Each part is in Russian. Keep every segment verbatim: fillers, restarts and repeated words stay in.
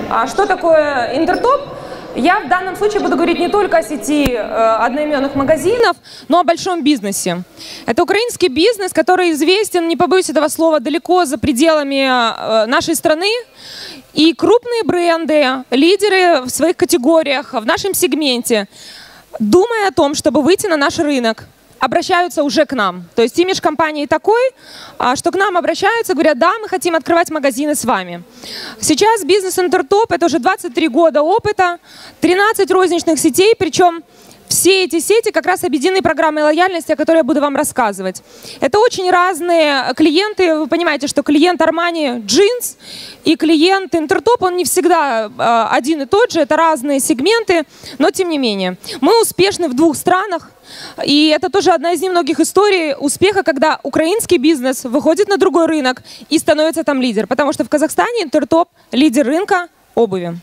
А что такое Интертоп? Я в данном случае буду говорить не только о сети э, одноименных магазинов, но о большом бизнесе. Это украинский бизнес, который известен, не побоюсь этого слова, далеко за пределами э, нашей страны. И крупные бренды, лидеры в своих категориях, в нашем сегменте, думая о том, чтобы выйти на наш рынок, обращаются уже к нам. То есть имидж компании такой, что к нам обращаются, говорят, да, мы хотим открывать магазины с вами. Сейчас бизнес Интертоп — это уже двадцать три года опыта, тринадцать розничных сетей, причем все эти сети как раз объединены программой лояльности, о которой я буду вам рассказывать. Это очень разные клиенты. Вы понимаете, что клиент Armani Jeans и клиент Интертоп, он не всегда э, один и тот же. Это разные сегменты, но тем не менее. Мы успешны в двух странах. И это тоже одна из немногих историй успеха, когда украинский бизнес выходит на другой рынок и становится там лидер. Потому что в Казахстане Интертоп — лидер рынка обуви.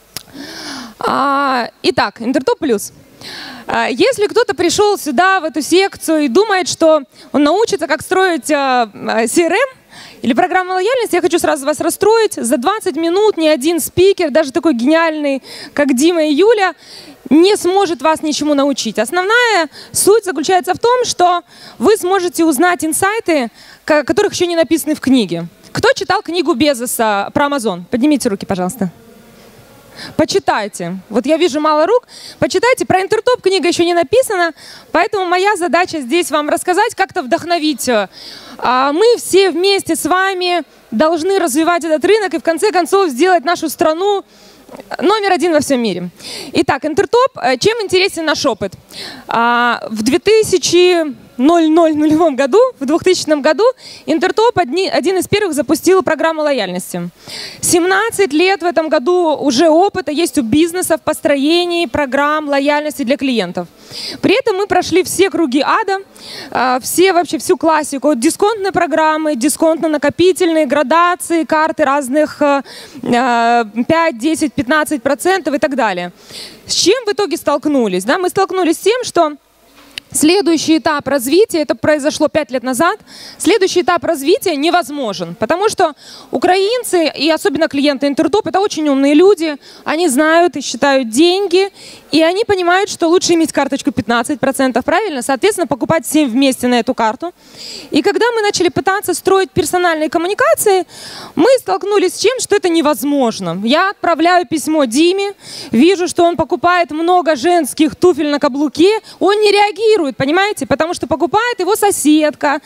А, итак, Интертоп плюс. Если кто-то пришел сюда, в эту секцию, и думает, что он научится, как строить си эр эм или программу лояльности, я хочу сразу вас расстроить. За двадцать минут ни один спикер, даже такой гениальный, как Дима и Юля, не сможет вас ничему научить. Основная суть заключается в том, что вы сможете узнать инсайты, которых еще не написаны в книге. Кто читал книгу Безоса про Amazon? Поднимите руки, пожалуйста. Почитайте. Вот я вижу мало рук. Почитайте. Про Интертоп книга еще не написана, поэтому моя задача здесь вам рассказать, как-то вдохновить. Мы все вместе с вами должны развивать этот рынок и в конце концов сделать нашу страну номер один во всем мире. Итак, Интертоп. Чем интересен наш опыт? В две тысячи году, в двухтысячном году, Интертоп одни, один из первых запустил программу лояльности. семнадцать лет в этом году уже опыта есть у бизнеса в построении программ лояльности для клиентов. При этом мы прошли все круги ада, все, вообще всю классику, от дисконтной программы, дисконтно-накопительные, градации, карты разных пять, десять, пятнадцать процентов и так далее. С чем в итоге столкнулись? Да? Мы столкнулись с тем, что следующий этап развития, это произошло пять лет назад, следующий этап развития невозможен, потому что украинцы, и особенно клиенты Интертоп, это очень умные люди, они знают и считают деньги, и они понимают, что лучше иметь карточку пятнадцать процентов, правильно? Соответственно, покупать всем вместе на эту карту. И когда мы начали пытаться строить персональные коммуникации, мы столкнулись с чем, что это невозможно. Я отправляю письмо Диме, вижу, что он покупает много женских туфель на каблуке, он не реагирует, понимаете? Потому что покупает его соседка,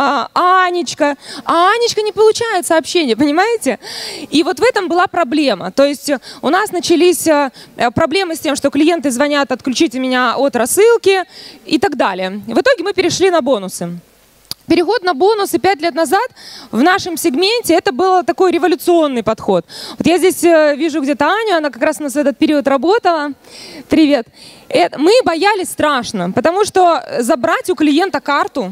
Анечка, а Анечка не получает сообщения, понимаете? И вот в этом была проблема. То есть у нас начались проблемы с тем, что клиенты Клиенты звонят, отключите меня от рассылки и так далее. В итоге мы перешли на бонусы. Переход на бонусы пять лет назад в нашем сегменте это был такой революционный подход. Вот я здесь вижу где-то Аню, она как раз у нас в этот период работала. Привет. Мы боялись страшно, потому что забрать у клиента карту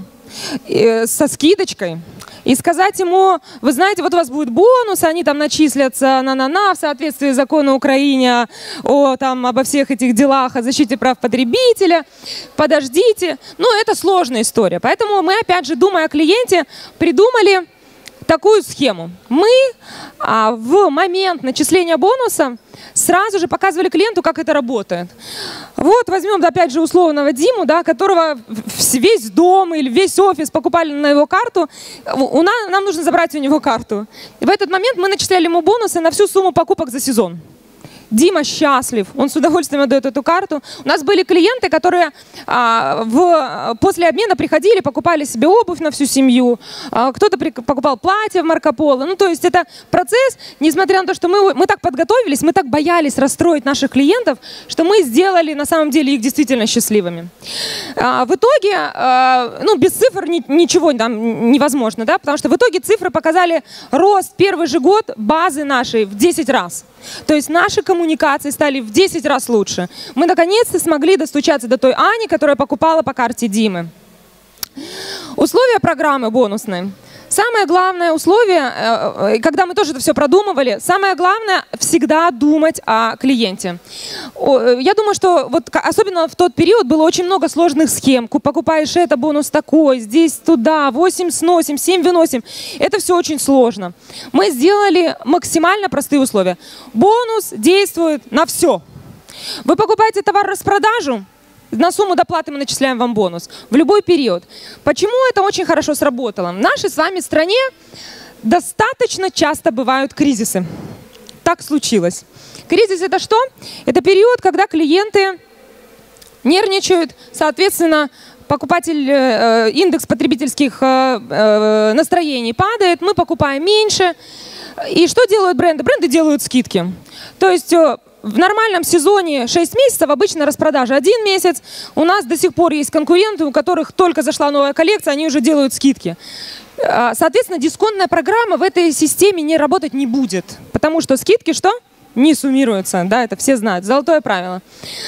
со скидочкой и сказать ему, вы знаете, вот у вас будет бонус, они там начислятся на-на-на в соответствии с законом Украины о, там, обо всех этих делах, о защите прав потребителя. Подождите. Ну, это сложная история. Поэтому мы, опять же, думая о клиенте, придумали такую схему. Мы а, в момент начисления бонуса сразу же показывали клиенту, как это работает. Вот возьмем, опять же, условного Диму, да, которого весь дом или весь офис покупали на его карту. У нас, нам нужно забрать у него карту. И в этот момент мы начисляли ему бонусы на всю сумму покупок за сезон. Дима счастлив, он с удовольствием отдает эту карту. У нас были клиенты, которые а, в, после обмена приходили, покупали себе обувь на всю семью, а, кто-то покупал платье в Марко Поло. Ну, то есть это процесс, несмотря на то, что мы, мы так подготовились, мы так боялись расстроить наших клиентов, что мы сделали на самом деле их действительно счастливыми. А, в итоге, а, ну, без цифр ни, ничего там невозможно, да, потому что в итоге цифры показали рост первый же год базы нашей в десять раз. То есть наши коммуникации стали в десять раз лучше. Мы наконец-то смогли достучаться до той Ани, которая покупала по карте Димы. Условия программы бонусной. Самое главное условие, когда мы тоже это все продумывали, самое главное всегда думать о клиенте. Я думаю, что вот особенно в тот период было очень много сложных схем. Покупаешь это, бонус такой, здесь туда, восемь сносим, семь выносим. Это все очень сложно. Мы сделали максимально простые условия. Бонус действует на все. Вы покупаете товар-распродажу, на сумму доплаты мы начисляем вам бонус в любой период. Почему это очень хорошо сработало? В нашей с вами стране достаточно часто бывают кризисы. Так случилось. Кризис — это что? Это период, когда клиенты нервничают, соответственно, покупатель, э, индекс потребительских э, э, настроений падает, мы покупаем меньше. И что делают бренды? Бренды делают скидки. То есть э, в нормальном сезоне шесть месяцев, обычно распродажа один месяц. У нас до сих пор есть конкуренты, у которых только зашла новая коллекция, они уже делают скидки. Соответственно, дисконтная программа в этой системе не работать не будет, потому что скидки что? Не суммируются, да, это все знают, золотое правило.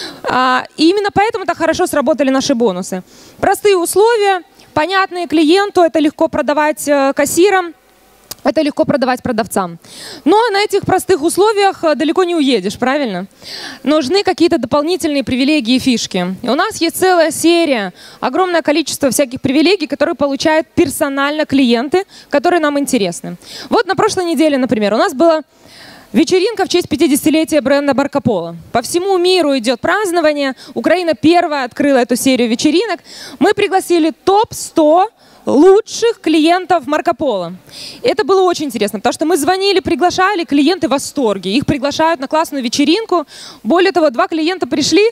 И именно поэтому так хорошо сработали наши бонусы. Простые условия, понятные клиенту, это легко продавать кассирам. Это легко продавать продавцам. Но на этих простых условиях далеко не уедешь, правильно? Нужны какие-то дополнительные привилегии и фишки. И у нас есть целая серия, огромное количество всяких привилегий, которые получают персонально клиенты, которые нам интересны. Вот на прошлой неделе, например, у нас была вечеринка в честь пятидесятилетия бренда Марко Поло. По всему миру идет празднование. Украина первая открыла эту серию вечеринок. Мы пригласили топ сто лучших клиентов Марко Поло. Это было очень интересно, потому что мы звонили, приглашали, клиенты в восторге. Их приглашают на классную вечеринку. Более того, два клиента пришли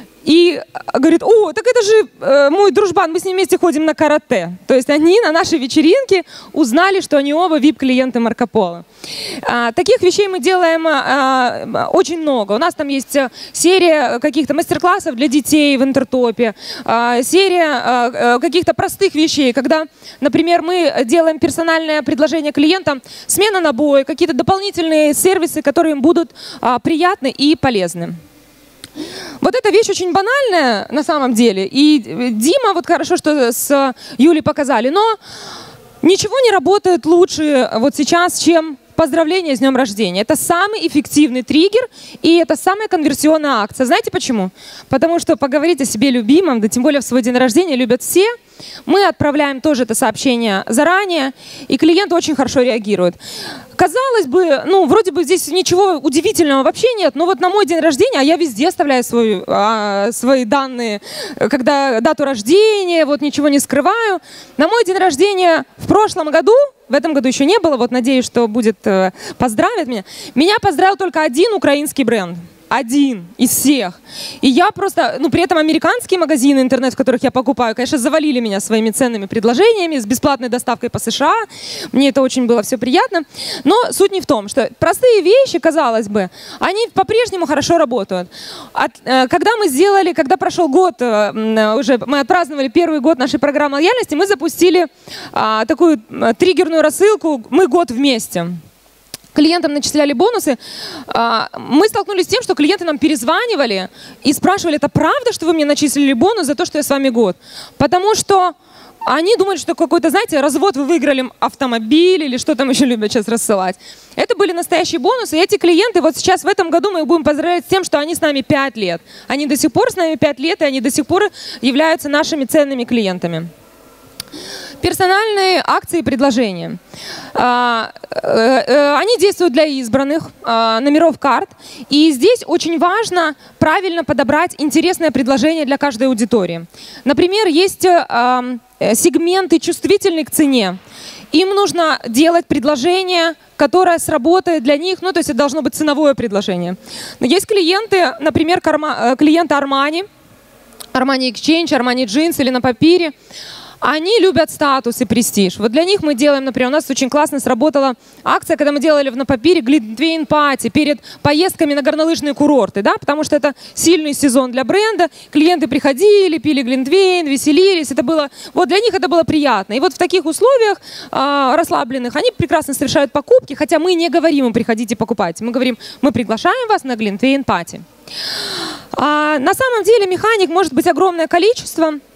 и говорят: о, так это же э, мой дружбан, мы с ним вместе ходим на карате. То есть они на нашей вечеринке узнали, что они оба ви ай пи-клиенты Марко Поло. А, таких вещей мы делаем а, очень много. У нас там есть серия каких-то мастер-классов для детей в Интертопе, а, серия а, каких-то простых вещей, когда, например, мы делаем персональное предложение клиентам, смена на бой, какие-то дополнительные сервисы, которые им будут а, приятны и полезны. Вот эта вещь очень банальная на самом деле. И Дима, вот хорошо, что с Юлей показали, но ничего не работает лучше вот сейчас, чем поздравления с днем рождения. Это самый эффективный триггер, и это самая конверсионная акция. Знаете почему? Потому что поговорить о себе любимом, да тем более в свой день рождения, любят все. Мы отправляем тоже это сообщение заранее, и клиент очень хорошо реагирует. Казалось бы, ну, вроде бы здесь ничего удивительного вообще нет, но вот на мой день рождения, а я везде оставляю свою, а, свои данные, когда дату рождения, вот ничего не скрываю. На мой день рождения в прошлом году, в этом году еще не было, вот надеюсь, что будет, поздравит меня, меня поздравил только один украинский бренд. Один из всех. И я просто, ну, при этом американские магазины, интернет, в которых я покупаю, конечно, завалили меня своими ценными предложениями с бесплатной доставкой по США. Мне это очень было все приятно. Но суть не в том, что простые вещи, казалось бы, они по-прежнему хорошо работают. От, когда мы сделали, когда прошел год, уже мы отпраздновали первый год нашей программы лояльности, мы запустили а, такую триггерную рассылку «Мы год вместе». Клиентам начисляли бонусы. Мы столкнулись с тем, что клиенты нам перезванивали и спрашивали: это правда, что вы мне начислили бонус за то, что я с вами год? Потому что они думали, что какой-то, знаете, развод, вы выиграли автомобиль или что там еще любят сейчас рассылать. Это были настоящие бонусы. И эти клиенты, вот сейчас в этом году мы их будем поздравлять с тем, что они с нами пять лет. Они до сих пор с нами пять лет, и они до сих пор являются нашими ценными клиентами. Персональные акции и предложения. Они действуют для избранных номеров карт. И здесь очень важно правильно подобрать интересное предложение для каждой аудитории. Например, есть сегменты чувствительные к цене. Им нужно делать предложение, которое сработает для них. Ну, то есть это должно быть ценовое предложение. Но есть клиенты, например, клиенты Armani, Armani Exchange, Armani Jeans или на папире. Они любят статус и престиж. Вот для них мы делаем, например, у нас очень классно сработала акция, когда мы делали на папире глинтвейн-пати перед поездками на горнолыжные курорты, да, потому что это сильный сезон для бренда. Клиенты приходили, пили глинтвейн, веселились. Это было, вот для них это было приятно. И вот в таких условиях э, расслабленных они прекрасно совершают покупки, хотя мы не говорим им: приходите покупать. Мы говорим: мы приглашаем вас на глинтвейн-пати. А, на самом деле механик может быть огромное количество.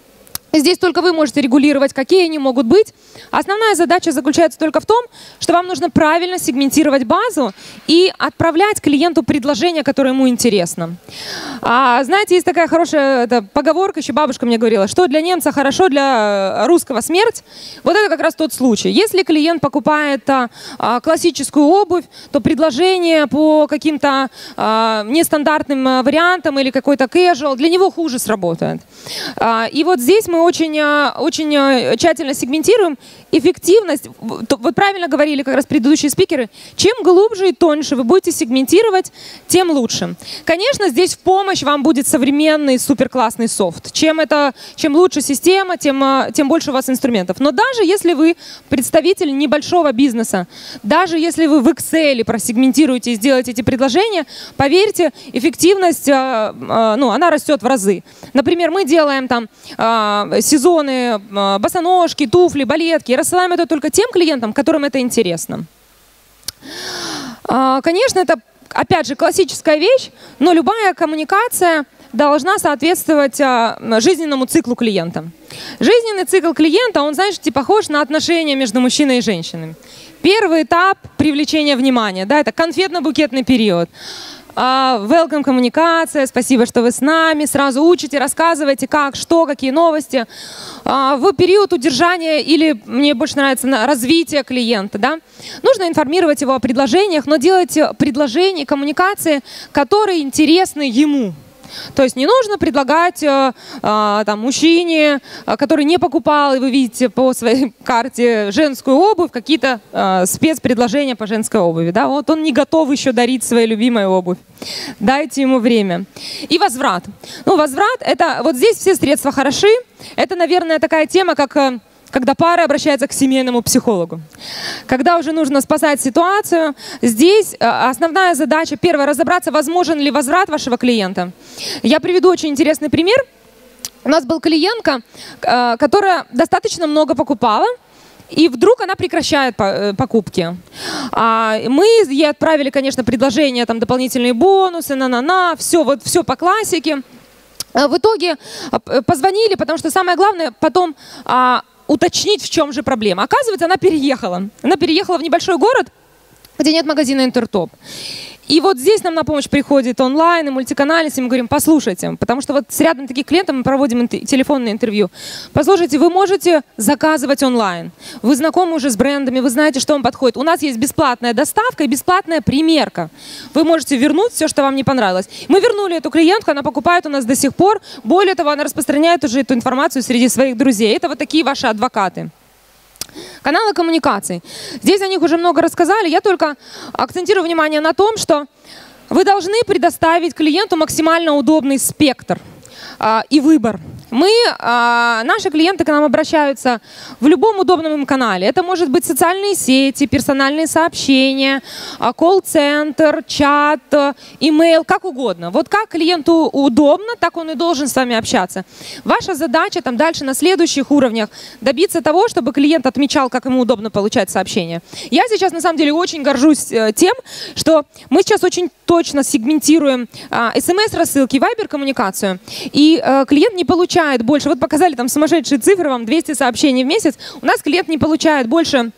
Здесь только вы можете регулировать, какие они могут быть. Основная задача заключается только в том, что вам нужно правильно сегментировать базу и отправлять клиенту предложение, которое ему интересно. А, знаете, есть такая хорошая это, поговорка, еще бабушка мне говорила, что для немца хорошо, для русского смерть. Вот это как раз тот случай. Если клиент покупает а, классическую обувь, то предложение по каким-то а, нестандартным вариантам или какой-то casual для него хуже сработает. А, и вот здесь мы очень, очень тщательно сегментируем эффективность. Вот правильно говорили как раз предыдущие спикеры, чем глубже и тоньше вы будете сегментировать, тем лучше. Конечно, здесь в помощь вам будет современный суперклассный софт. Чем, это, чем лучше система, тем, тем больше у вас инструментов. Но даже если вы представитель небольшого бизнеса, даже если вы в Excel просегментируете и сделаете эти предложения, поверьте, эффективность, ну, она растет в разы. Например, мы делаем там сезоны, босоножки, туфли, балетки. И рассылаем это только тем клиентам, которым это интересно. Конечно, это, опять же, классическая вещь, но любая коммуникация должна соответствовать жизненному циклу клиента. Жизненный цикл клиента, он, знаете, похож на отношения между мужчиной и женщиной. Первый этап привлечения внимания, да, это конфетно-букетный период. Welcome коммуникация, спасибо, что вы с нами, сразу учите, рассказывайте, как, что, какие новости. В период удержания или, мне больше нравится, развития клиента, да, нужно информировать его о предложениях, но делать предложения, коммуникации, которые интересны ему. То есть не нужно предлагать э, э, там, мужчине, э, который не покупал, и вы видите по своей карте женскую обувь, какие-то э, спецпредложения по женской обуви. Да? Вот он не готов еще дарить своей любимой обувь. Дайте ему время. И возврат. Ну, возврат, это вот здесь все средства хороши. Это, наверное, такая тема, как... Э, когда пара обращается к семейному психологу. Когда уже нужно спасать ситуацию, здесь основная задача, первое, разобраться, возможен ли возврат вашего клиента. Я приведу очень интересный пример. У нас была клиентка, которая достаточно много покупала, и вдруг она прекращает покупки. Мы ей отправили, конечно, предложения, там, дополнительные бонусы, на-на-на, все, вот, все по классике. В итоге позвонили, потому что самое главное потом... уточнить, в чем же проблема. Оказывается, она переехала. Она переехала в небольшой город, где нет магазина Интертоп. И вот здесь нам на помощь приходит онлайн и мультиканальность, и мы говорим, послушайте, потому что вот с рядом таких клиентов мы проводим телефонное интервью. Послушайте, вы можете заказывать онлайн. Вы знакомы уже с брендами, вы знаете, что вам подходит. У нас есть бесплатная доставка и бесплатная примерка. Вы можете вернуть все, что вам не понравилось. Мы вернули эту клиентку, она покупает у нас до сих пор. Более того, она распространяет уже эту информацию среди своих друзей. Это вот такие ваши адвокаты. Каналы коммуникаций. Здесь о них уже много рассказали. Я только акцентирую внимание на том, что вы должны предоставить клиенту максимально удобный спектр а, и выбор. Мы, а, наши клиенты к нам обращаются в любом удобном им канале. Это может быть социальные сети, персональные сообщения, колл-центр, чат, имейл, как угодно. Вот как клиенту удобно, так он и должен с вами общаться. Ваша задача там дальше на следующих уровнях добиться того, чтобы клиент отмечал, как ему удобно получать сообщения. Я сейчас на самом деле очень горжусь тем, что мы сейчас очень точно сегментируем эс эм эс-рассылки, вайбер-коммуникацию, и а, клиент не получает больше, вот показали там сумасшедшие цифры, вам двести сообщений в месяц, у нас клиент не получает больше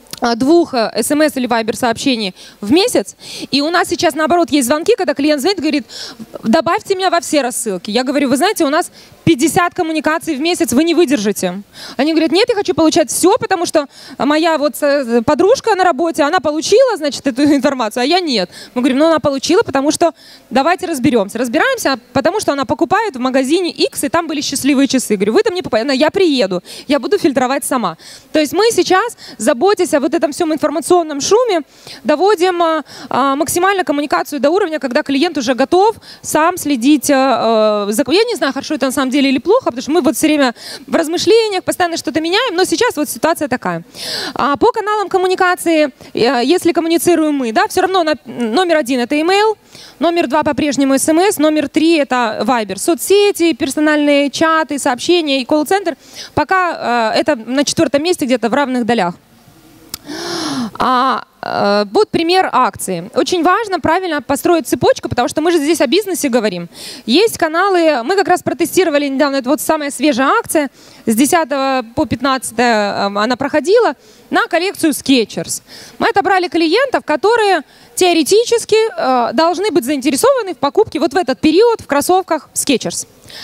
двух эс эм эс или вайбер сообщений в месяц. И у нас сейчас, наоборот, есть звонки, когда клиент звонит и говорит, добавьте меня во все рассылки. Я говорю, вы знаете, у нас пятьдесят коммуникаций в месяц, вы не выдержите. Они говорят, нет, я хочу получать все, потому что моя вот подружка на работе, она получила, значит, эту информацию, а я нет. Мы говорим, ну она получила, потому что давайте разберемся. Разбираемся, потому что она покупает в магазине X, и там были счастливые часы. Говорю, вы там не покупаете, я приеду, я буду фильтровать сама. То есть мы сейчас, заботясь о вот этом всем информационном шуме, доводим а, а, максимально коммуникацию до уровня, когда клиент уже готов сам следить а, а, за... Я не знаю, хорошо это на самом деле или плохо, потому что мы вот все время в размышлениях постоянно что-то меняем, но сейчас вот ситуация такая. А, по каналам коммуникации, а, если коммуницируем мы, да, все равно на, номер один это email, номер два по-прежнему эс эм эс, номер три это Viber. Соцсети, персональные чаты, сообщения и колл-центр пока а, это на четвертом месте где-то в равных долях. А, э, вот пример акции. Очень важно правильно построить цепочку, потому что мы же здесь о бизнесе говорим. Есть каналы, мы как раз протестировали недавно, это вот самая свежая акция, с десятого по пятнадцатое она проходила, на коллекцию Skechers. Мы отобрали клиентов, которые теоретически э, должны быть заинтересованы в покупке вот в этот период в кроссовках Skechers.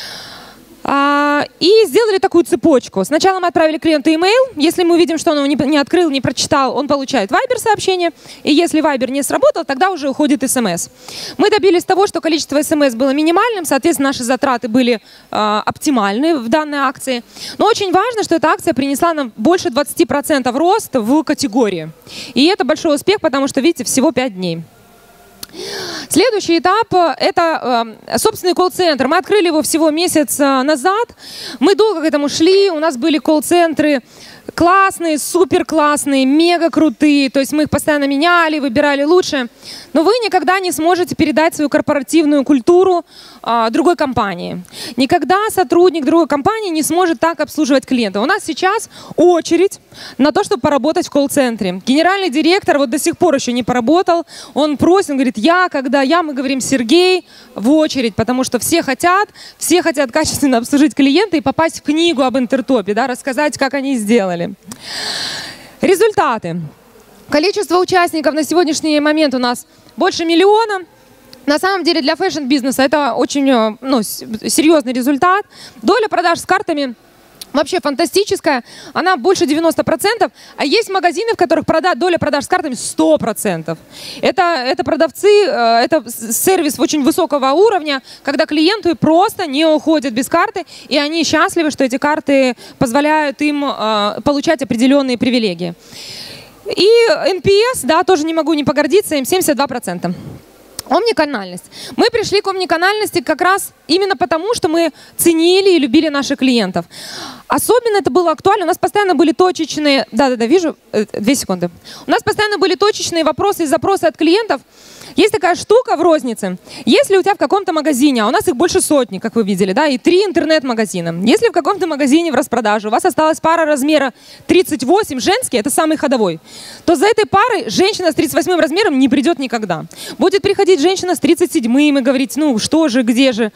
И сделали такую цепочку. Сначала мы отправили клиенту имейл. Если мы увидим, что он его не открыл, не прочитал, он получает Viber-сообщение. И если Viber не сработал, тогда уже уходит смс. Мы добились того, что количество смс было минимальным, соответственно, наши затраты были э, оптимальны в данной акции. Но очень важно, что эта акция принесла нам больше двадцати процентов рост в категории. И это большой успех, потому что, видите, всего пять дней. Следующий этап – это э, собственный колл-центр. Мы открыли его всего месяц э, назад. Мы долго к этому шли. У нас были колл-центры классные, супер классные, мега крутые. То есть мы их постоянно меняли, выбирали лучшее. Но вы никогда не сможете передать свою корпоративную культуру э, другой компании. Никогда сотрудник другой компании не сможет так обслуживать клиента. У нас сейчас очередь на то, чтобы поработать в колл-центре. Генеральный директор вот до сих пор еще не поработал. Он просит, он говорит, я, когда я, мы говорим, Сергей, в очередь, потому что все хотят, все хотят качественно обслужить клиента и попасть в книгу об Интертопе, да, рассказать, как они сделали. Результаты. Количество участников на сегодняшний момент у нас больше миллиона. На самом деле для фэшн-бизнеса это очень, ну, серьезный результат. Доля продаж с картами вообще фантастическая, она больше девяноста процентов, а есть магазины, в которых прода доля продаж с картами сто процентов. Это, это продавцы, это сервис очень высокого уровня, когда клиенты просто не уходят без карты, и они счастливы, что эти карты позволяют им э, получать определенные привилегии. И эн пи эс, да, тоже не могу не погордиться, им семьдесят два процента. Омниканальность. Мы пришли к омниканальности как раз именно потому, что мы ценили и любили наших клиентов. Особенно это было актуально. У нас постоянно были точечные... Да-да-да, вижу. Две секунды. У нас постоянно были точечные вопросы и запросы от клиентов. Есть такая штука в рознице. Если у тебя в каком-то магазине, а у нас их больше сотни, как вы видели, да, и три интернет-магазина. Если в каком-то магазине в распродаже у вас осталась пара размера тридцать восемь, женский, это самый ходовой, то за этой парой женщина с тридцать восьмым размером не придет никогда. Будет приходить женщина с тридцать седьмым и говорить, ну что же, где же.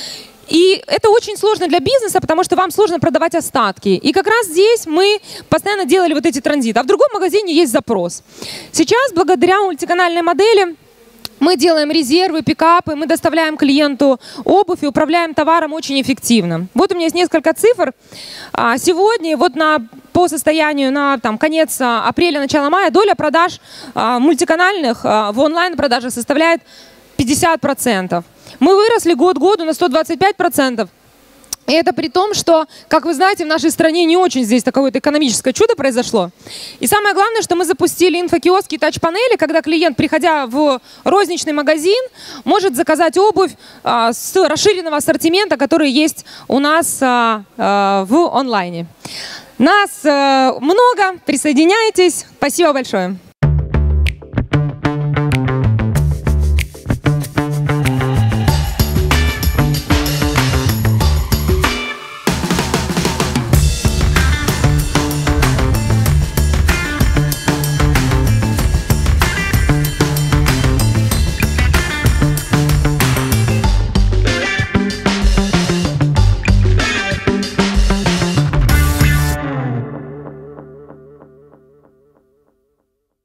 И это очень сложно для бизнеса, потому что вам сложно продавать остатки. И как раз здесь мы постоянно делали вот эти транзиты. А в другом магазине есть запрос. Сейчас, благодаря мультиканальной модели, мы делаем резервы, пикапы, мы доставляем клиенту обувь и управляем товаром очень эффективно. Вот у меня есть несколько цифр. Сегодня, вот на, по состоянию на там, конец апреля, начало мая, доля продаж мультиканальных в онлайн-продажах составляет пятьдесят процентов. Мы выросли год к году на сто двадцать пять процентов. И это при том, что, как вы знаете, в нашей стране не очень здесь такое-то экономическое чудо произошло. И самое главное, что мы запустили инфокиоски и тач-панели, когда клиент, приходя в розничный магазин, может заказать обувь а, с расширенного ассортимента, который есть у нас а, а, в онлайне. Нас а, много, присоединяйтесь. Спасибо большое.